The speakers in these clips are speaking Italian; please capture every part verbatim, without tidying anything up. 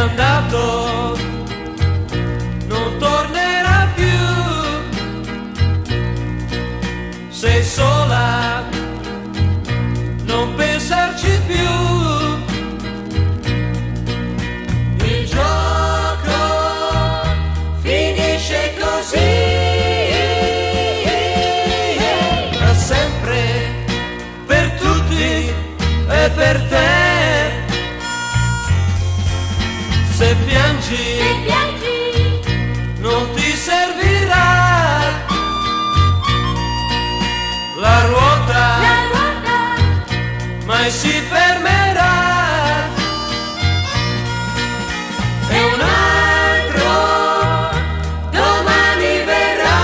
andato, non tornerà più. Sei sola, non pensarci più. Il gioco finisce così, da sempre, per tutti e per te. Se piangi, Se piangi, non ti servirà la ruota, la ruota mai si fermerà. E un altro domani verrà,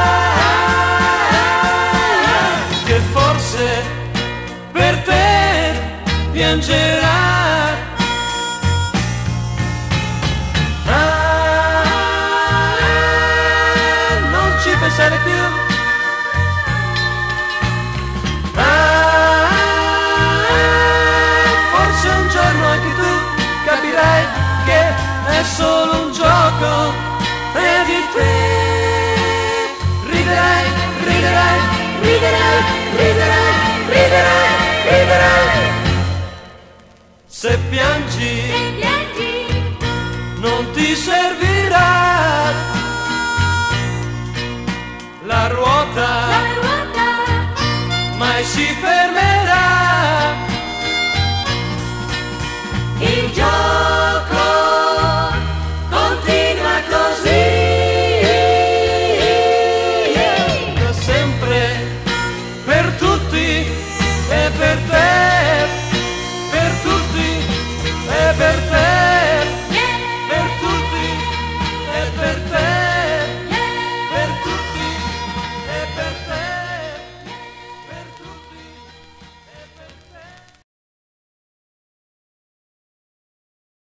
che forse per te piangerà. Pensare più, ah, forse un giorno anche tu capirai che è solo un gioco e di te riderai, riderai, riderai, riderai, riderai, riderai. Se piangi, Se piangi, non ti servirà la ruota, la ruota mai si fermerà. Il gioco continua così, da sempre, per tutti e per te.